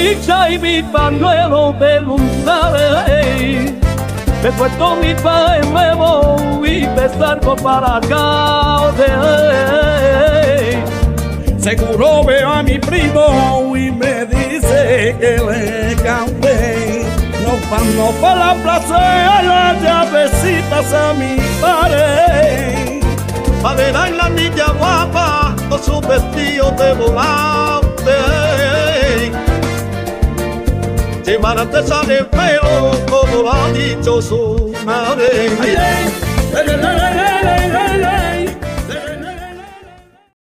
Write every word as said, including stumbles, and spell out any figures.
dicha y mi pañuelo de lunares. Me he puesto mi pañuelo nuevo y me salgo para acá. Seguro veo a mi primo y me dice que le cante. Nos vamos para la plaza, las llavecitas a mi pared. Pa' ver a la niña guapa con su vestido de volante. Llevarán te sale feo como lo ha dicho su madre. Ay, ay, ay, ay, ay, ay, ay, ay.